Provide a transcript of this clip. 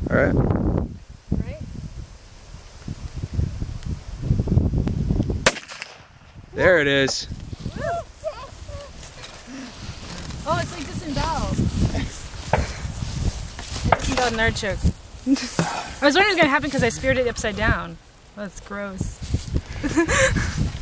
All right. Right? There it is. Woo! Oh, it's like disemboweled. Disemboweled artichoke. I was wondering what was going to happen because I speared it upside down. Oh, that's gross.